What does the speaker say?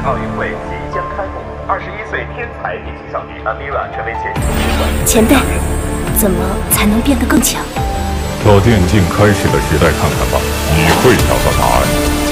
奥运会即将开幕，21岁天才电竞少女 Amira 成为前辈，怎么才能变得更强？ 到电竞开始的时代看看吧，你会找到答案。